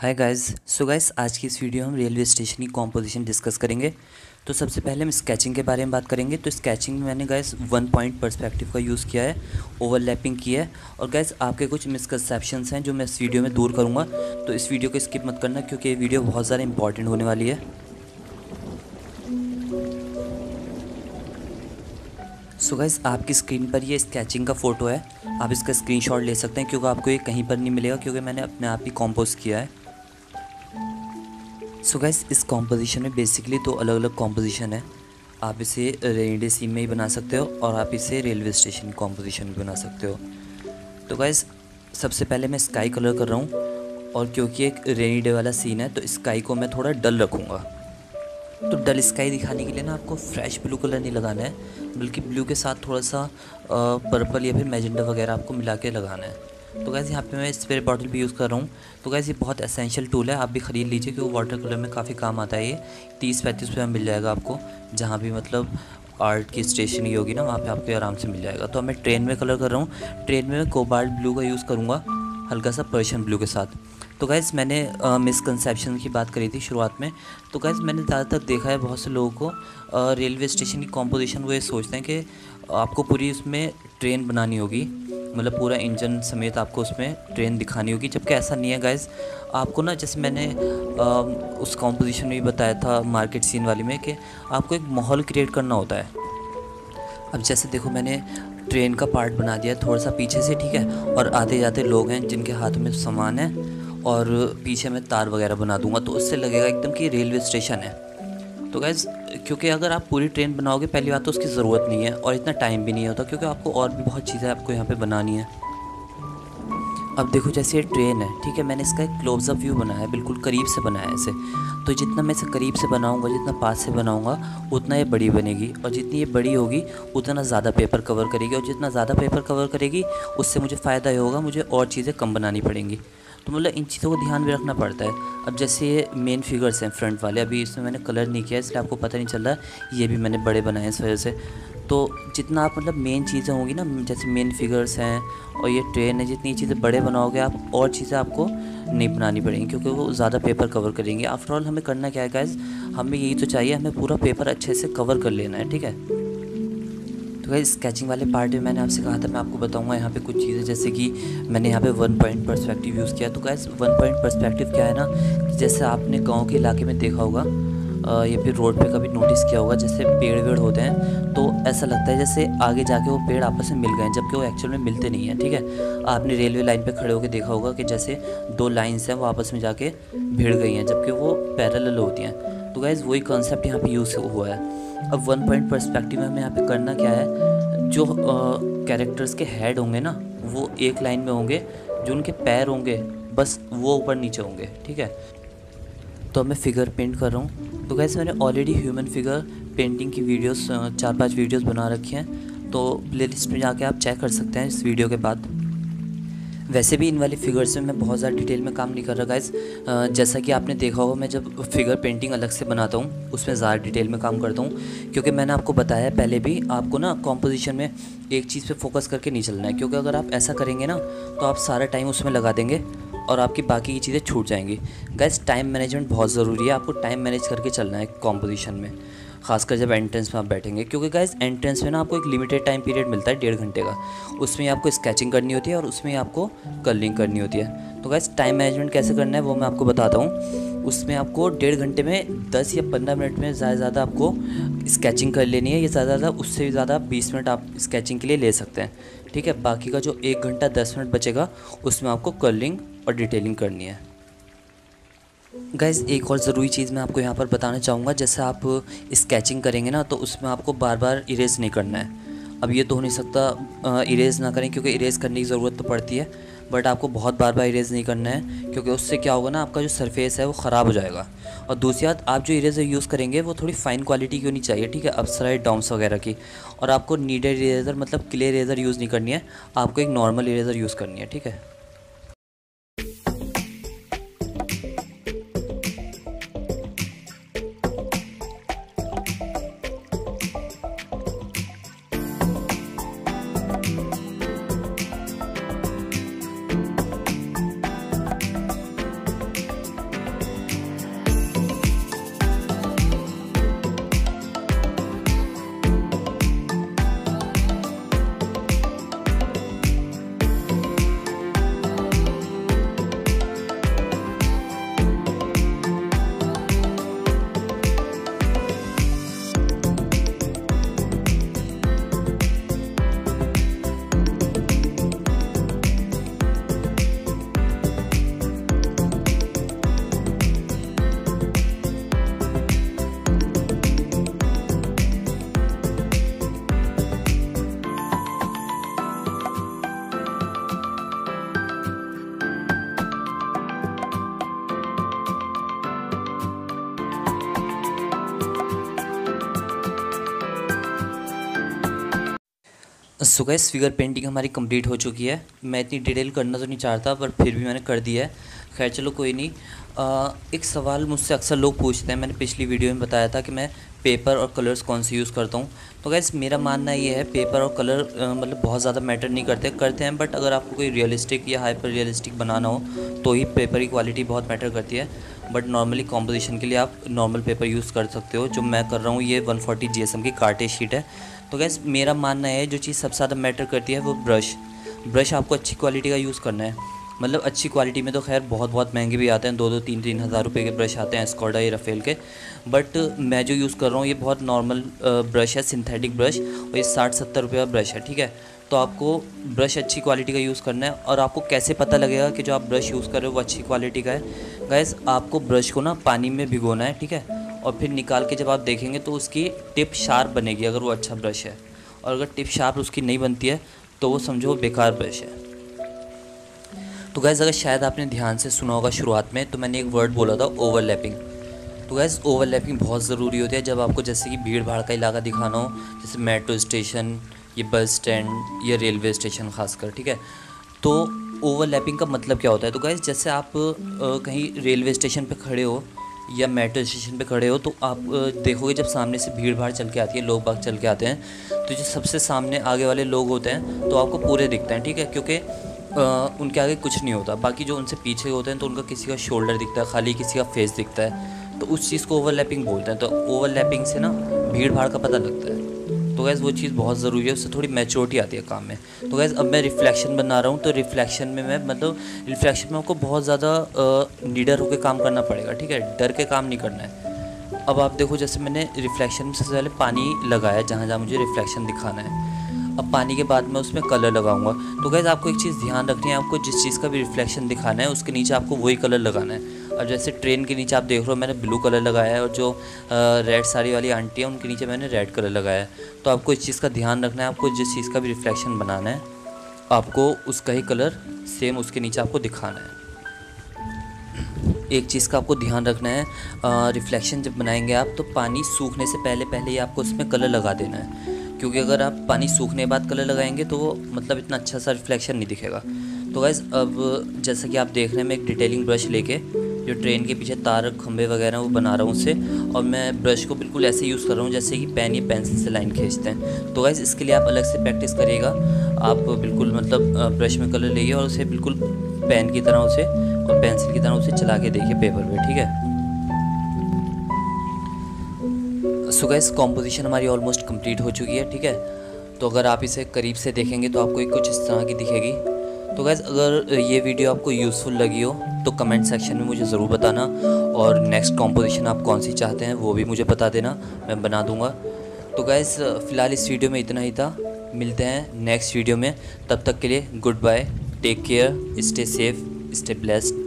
Hi guys. So guys, आज की इस वीडियो हम रेलवे स्टेशन की कॉम्पोजिशन डिस्कस करेंगे। तो सबसे पहले हम स्केचिंग के बारे में बात करेंगे। तो स्केचिंग में मैंने गाइस 1 पॉइंट पर्सपेक्टिव का यूज़ किया है, ओवरलैपिंग किया है। और गाइस आपके कुछ मिसकंसेप्शंस हैं जो मैं इस वीडियो में दूर करूँगा, तो इस वीडियो को स्किप मत करना क्योंकि ये वीडियो बहुत ज़्यादा इंपॉर्टेंट होने वाली है। सो गाइस, आपकी स्क्रीन पर ये स्केचिंग का फ़ोटो है, आप इसका स्क्रीनशॉट ले सकते हैं क्योंकि आपको ये कहीं पर नहीं मिलेगा क्योंकि मैंने अपने आप ही कॉम्पोज किया है। सो गाइस, इस कॉम्पोजिशन में बेसिकली दो अलग अलग कॉम्पोजिशन है। आप इसे रेनी डे सीन में ही बना सकते हो और आप इसे रेलवे स्टेशन की कॉम्पोजिशन में बना सकते हो। तो गाइस, सबसे पहले मैं स्काई कलर कर रहा हूँ और क्योंकि एक रेनी डे वाला सीन है तो स्काई को मैं थोड़ा डल रखूँगा। तो डल स्काई दिखाने के लिए ना आपको फ्रेश ब्लू कलर नहीं लगाना है, बल्कि ब्लू के साथ थोड़ा सा पर्पल या फिर मैजेंडा वगैरह आपको मिला के लगाना है। तो गैस यहाँ पे मैं स्प्रे बॉटल भी यूज़ कर रहा हूँ। तो गैस ये बहुत एसेंशियल टूल है, आप भी ख़रीद लीजिए क्योंकि वाटर कलर में काफ़ी काम आता है। ये 30-35 रुपये में मिल जाएगा आपको, जहाँ भी मतलब आर्ट की स्टेशनरी होगी ना वहाँ पे आपको आराम से मिल जाएगा। तो अब मैं ट्रेन में कलर कर रहा हूँ। ट्रेन में मैं कोबाल्ट ब्लू का यूज़ करूँगा, हल्का सा पर्शियन ब्लू के साथ। तो गैस मैंने मिसकंसेप्शन की बात करी थी शुरुआत में। तो गैस मैंने ज़्यादातर देखा है बहुत से लोगों को रेलवे स्टेशन की कॉम्पोजिशन वो ये सोचते हैं कि आपको पूरी उसमें ट्रेन बनानी होगी, मतलब पूरा इंजन समेत आपको उसमें ट्रेन दिखानी होगी, जबकि ऐसा नहीं है गाइस। आपको ना जैसे मैंने उस कॉम्पोजिशन में भी बताया था मार्केट सीन वाली में कि आपको एक माहौल क्रिएट करना होता है। अब जैसे देखो, मैंने ट्रेन का पार्ट बना दिया थोड़ा सा पीछे से, ठीक है, और आते जाते लोग हैं जिनके हाथ में सामान है और पीछे मैं तार वगैरह बना दूंगा, तो उससे लगेगा एकदम कि रेलवे स्टेशन है। तो गैस, क्योंकि अगर आप पूरी ट्रेन बनाओगे, पहली बात तो उसकी ज़रूरत नहीं है और इतना टाइम भी नहीं होता क्योंकि आपको और भी बहुत चीज़ें आपको यहाँ पे बनानी है। अब देखो, जैसे ये ट्रेन है, ठीक है, मैंने इसका एक क्लोज़अप व्यू बनाया है, बिल्कुल करीब से बनाया है इसे। तो जितना मैं इसे करीब से बनाऊंगा, जितना पास से बनाऊंगा, उतना ये बड़ी बनेगी, और जितनी ये बड़ी होगी उतना ज़्यादा पेपर कवर करेगी, और जितना ज़्यादा पेपर कवर करेगी उससे मुझे फ़ायदा ये होगा, मुझे और चीज़ें कम बनानी पड़ेंगी। तो मतलब इन चीज़ों को ध्यान भी रखना पड़ता है। अब जैसे ये मेन फिगर्स हैं फ्रंट वाले, अभी इसमें मैंने कलर नहीं किया इसलिए आपको पता नहीं चल रहा, ये भी मैंने बड़े बनाए हैं इस वजह से। तो जितना आप मतलब मेन चीज़ें होंगी ना, जैसे मेन फिगर्स हैं और ये ट्रेन है, जितनी चीज़ें बड़े बनाओगे आप, और चीज़ें आपको नहीं बनानी पड़ेंगी क्योंकि वो ज़्यादा पेपर कवर करेंगे। आफ्टर ऑल हमें करना क्या है गाइस, हमें यही तो चाहिए, हमें पूरा पेपर अच्छे से कवर कर लेना है, ठीक है। तो गाइस, स्केचिंग वाले पार्ट में मैंने आपसे कहा था मैं आपको बताऊंगा यहाँ पे कुछ चीज़ें, जैसे कि मैंने यहाँ पे 1 पॉइंट पर्सपेक्टिव यूज़ किया। तो गाइस 1 पॉइंट पर्सपेक्टिव क्या है ना, कि जैसे आपने गांव के इलाके में देखा होगा या फिर रोड पे कभी नोटिस किया होगा, जैसे पेड़ वेड़ होते हैं तो ऐसा लगता है जैसे आगे जाके वो पेड़ आपस में मिल गए हैं, जबकि वो एक्चुअल में मिलते नहीं हैं, ठीक है। आपने रेलवे लाइन पे खड़े होकर देखा होगा कि जैसे दो लाइन्स हैं वो आपस में जाके भिड़ गई हैं, जबकि वो पैरेलल होती हैं। तो गाइस वही कॉन्सेप्ट यहाँ पे यूज़ हुआ है। अब 1 पॉइंट पर्सपेक्टिव में हमें यहाँ पे करना क्या है, जो कैरेक्टर्स के हेड होंगे ना वो एक लाइन में होंगे, जो उनके पैर होंगे बस वो ऊपर नीचे होंगे, ठीक है। तो अब मैं फिगर पेंट कर रहा हूँ। तो गैस मैंने ऑलरेडी ह्यूमन फिगर पेंटिंग की वीडियोस 4-5 वीडियोस बना रखी हैं, तो प्लेलिस्ट में जाके आप चेक कर सकते हैं इस वीडियो के बाद। वैसे भी इन वाली फिगर्स में मैं बहुत ज़्यादा डिटेल में काम नहीं कर रहा गाइस। जैसा कि आपने देखा होगा, मैं जब फिगर पेंटिंग अलग से बनाता हूँ उसमें ज़्यादा डिटेल में काम करता हूँ, क्योंकि मैंने आपको बताया पहले भी, आपको ना कॉम्पोजिशन में एक चीज़ पे फोकस करके नहीं चलना है, क्योंकि अगर आप ऐसा करेंगे ना तो आप सारा टाइम उसमें लगा देंगे और आपकी बाकी की चीज़ें छूट जाएंगी। गाइस टाइम मैनेजमेंट बहुत ज़रूरी है, आपको टाइम मैनेज करके चलना है कॉम्पोजिशन में, खासकर जब एंट्रेंस में आप बैठेंगे, क्योंकि गाइस एंट्रेंस में ना आपको एक लिमिटेड टाइम पीरियड मिलता है 1.5 घंटे का, उसमें आपको स्केचिंग करनी होती है और उसमें आपको कलरिंग करनी होती है। तो गाइस टाइम मैनेजमेंट कैसे करना है वो मैं आपको बताता हूँ। उसमें आपको 1.5 घंटे में 10 या 15 मिनट में ज़्यादा आपको स्केचिंग कर लेनी है, या ज़्यादा उससे भी ज़्यादा 20 मिनट आप स्केचिंग के लिए ले सकते हैं, ठीक है। बाकी का जो 1 घंटा 10 मिनट बचेगा उसमें आपको कलरिंग और डिटेलिंग करनी है। गाइज़ एक और ज़रूरी चीज़ मैं आपको यहाँ पर बताना चाहूँगा, जैसे आप स्केचिंग करेंगे ना तो उसमें आपको बार बार इरेज़ नहीं करना है। अब ये तो हो नहीं सकता इरेज़ ना करें, क्योंकि इरेज़ करने की ज़रूरत तो पड़ती है, बट आपको बहुत बार बार इरेज़ नहीं करना है, क्योंकि उससे क्या होगा ना, आपका जो सरफेस है वो ख़राब हो जाएगा। और दूसरी बात, आप जो इरेज़र यूज़ करेंगे वो थोड़ी फ़ाइन क्वालिटी की होनी चाहिए, ठीक है, अपसराइड डाउन्स वगैरह की। और आपको नीडेड इरेज़र मतलब क्ले इरेज़र यूज़ नहीं करनी है, आपको एक नॉर्मल इरेज़र यूज़ करनी है, ठीक है। सो गाइस फिगर पेंटिंग हमारी कंप्लीट हो चुकी है। मैं इतनी डिटेल करना तो नहीं चाहता पर फिर भी मैंने कर दिया है। खैर चलो कोई नहीं। एक सवाल मुझसे अक्सर लोग पूछते हैं, मैंने पिछली वीडियो में बताया था कि मैं पेपर और कलर्स कौन से यूज़ करता हूँ। तो गाइस मेरा मानना ये है पेपर और कलर मतलब बहुत ज़्यादा मैटर नहीं करते हैं, बट अगर आपको कोई रियलिस्टिक या हाइपर रियलिस्टिक बनाना हो तो ही पेपर की क्वालिटी बहुत मैटर करती है। बट नॉर्मली कॉम्पोजिशन के लिए आप नॉर्मल पेपर यूज़ कर सकते हो। जो मैं कर रहा हूँ ये 140 GSM की कार्टे शीट है। तो गैस मेरा मानना है जो चीज़ सबसे ज़्यादा मैटर करती है वो ब्रश आपको अच्छी क्वालिटी का यूज़ करना है। मतलब अच्छी क्वालिटी में तो खैर बहुत महंगे भी आते हैं, 2-3 हज़ार रुपये के ब्रश आते हैं स्कॉडा या रफेल के। बट मैं जो यूज़ कर रहा हूँ ये बहुत नॉर्मल ब्रश है, सिंथेटिक ब्रश, और ये 60-70 रुपये का ब्रश है, ठीक है। तो आपको ब्रश अच्छी क्वालिटी का यूज़ करना है। और आपको कैसे पता लगेगा कि जो आप ब्रश यूज़ कर रहे हो वो अच्छी क्वालिटी का है? गाइस आपको ब्रश को ना पानी में भिगोना है, ठीक है, और फिर निकाल के जब आप देखेंगे तो उसकी टिप शार्प बनेगी अगर वो अच्छा ब्रश है। और अगर टिप शार्प उसकी नहीं बनती है तो वो समझो बेकार ब्रश है। तो गैस अगर शायद आपने ध्यान से सुना होगा शुरुआत में, तो मैंने एक वर्ड बोला था ओवरलैपिंग। तो गैस ओवरलैपिंग बहुत ज़रूरी होती है जब आपको जैसे कि भीड़ भाड़ का इलाका दिखाना हो, जैसे मेट्रो स्टेशन, ये बस स्टैंड या रेलवे स्टेशन खासकर, ठीक है। तो ओवरलैपिंग का मतलब क्या होता है? तो गैस जैसे आप कहीं रेलवे स्टेशन पे खड़े हो या मेट्रो स्टेशन पे खड़े हो तो आप देखोगे जब सामने से भीड़ भाड़ चल के आती है, लोग बाग चल के आते हैं, तो जो सबसे सामने आगे वाले लोग होते हैं तो आपको पूरे दिखते हैं, ठीक है, क्योंकि उनके आगे कुछ नहीं होता। बाकी जो उनसे पीछे होते हैं तो उनका किसी का शोल्डर दिखता है, खाली किसी का फेस दिखता है, तो उस चीज़ को ओवरलैपिंग बोलते हैं। तो ओवरलैपिंग से ना भीड़ भाड़ का पता लगता है। तो गैस वो चीज़ बहुत ज़रूरी है, उससे थोड़ी मैच्योरिटी आती है काम में। तो गैस अब मैं रिफ्लेक्शन बना रहा हूँ, तो रिफ्लेक्शन में मैं मतलब रिफ्लेक्शन में आपको बहुत ज़्यादा निडर होकर काम करना पड़ेगा, ठीक है, डर के काम नहीं करना है। अब आप देखो जैसे मैंने रिफ्लेक्शन में सबसे पहले पानी लगाया जहाँ जहाँ मुझे रिफ्लेक्शन दिखाना है। अब पानी के बाद मैं उसमें कलर लगाऊंगा। तो गैस आपको एक चीज़ ध्यान रखनी है, आपको जिस चीज़ का भी रिफ्लेक्शन दिखाना है उसके नीचे आपको वही कलर लगाना है। और जैसे ट्रेन के नीचे आप देख रहे हो मैंने ब्लू कलर लगाया है, और जो रेड साड़ी वाली आंटी है उनके नीचे मैंने रेड कलर लगाया है। तो आपको इस चीज़ का ध्यान रखना है, आपको जिस चीज़ का भी रिफ्लेक्शन बनाना है आपको उसका ही कलर सेम उसके नीचे आपको दिखाना है। एक चीज़ का आपको ध्यान रखना है, रिफ्लेक्शन जब बनाएंगे आप तो पानी सूखने से पहले ही आपको उसमें कलर लगा देना है, क्योंकि अगर आप पानी सूखने के बाद कलर लगाएंगे तो वो मतलब इतना अच्छा सा रिफ्लेक्शन नहीं दिखेगा। तो गाइस अब जैसा कि आप देख रहे हैं मैं एक डिटेलिंग ब्रश लेके जो ट्रेन के पीछे तार खंभे वगैरह वो बना रहा हूँ उससे, और मैं ब्रश को बिल्कुल ऐसे यूज़ कर रहा हूँ जैसे कि पेन या पेंसिल से लाइन खींचते हैं। तो गाइस इसके लिए आप अलग से प्रैक्टिस करिएगा। आप बिल्कुल मतलब ब्रश में कलर लेइए और उसे बिल्कुल पेन की तरह उसे और पेंसिल की तरह उसे चला के देखिए पेपर पे, ठीक है। सो गाइस कॉम्पोजिशन हमारी ऑलमोस्ट कंप्लीट हो चुकी है, ठीक है। तो अगर आप इसे करीब से देखेंगे तो आपको कुछ इस तरह की दिखेगी। तो गाइस अगर ये वीडियो आपको यूज़फुल लगी हो तो कमेंट सेक्शन में मुझे ज़रूर बताना, और नेक्स्ट कॉम्पोजिशन आप कौन सी चाहते हैं वो भी मुझे बता देना, मैं बना दूंगा। तो गाइस फ़िलहाल इस वीडियो में इतना ही था, मिलते हैं नेक्स्ट वीडियो में, तब तक के लिए goodbye, take care, stay safe, stay blessed.